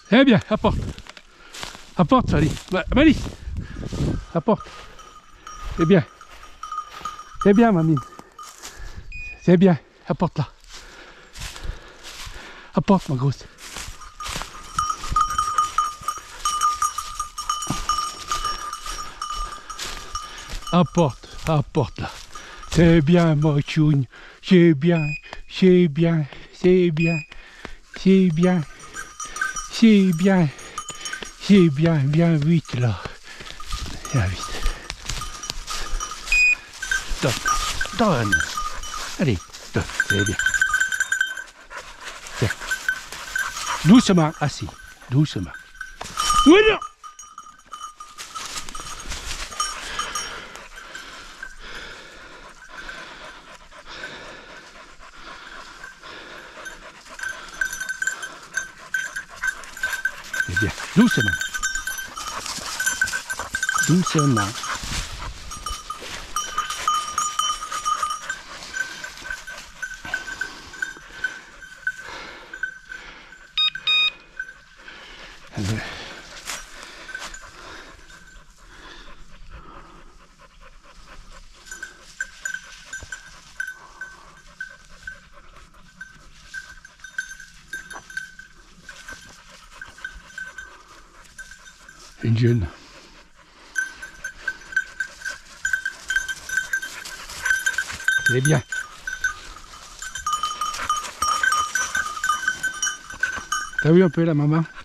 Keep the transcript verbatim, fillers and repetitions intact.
Eh bien, apporte. Apporte, allez. Malice. Apporte. C'est bien. C'est bien, mamine. C'est bien. Apporte-la. Apporte, ma grosse. Apporte, apporte-la. C'est bien, ma chougne. C'est bien, c'est bien, c'est bien, c'est bien, c'est bien, c'est bien, viens vite là. Viens vite. Donne, donne. Allez, donne, c'est bien. Tiens. Doucement, assis, doucement. Oui, non. C'est bien, doucement. Doucement. Une jeune. C'est bien. T'as vu un peu la maman?